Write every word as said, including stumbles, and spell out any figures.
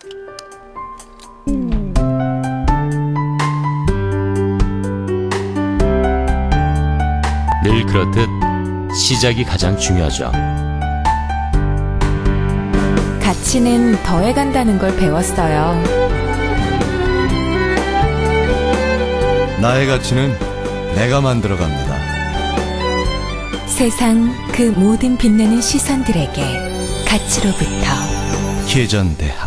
늘 그렇듯 시작이 가장 중요하죠. 가치는 더해간다는 걸 배웠어요. 나의 가치는 내가 만들어갑니다. 세상 그 모든 빛나는 시선들에게 가치로부터 예전대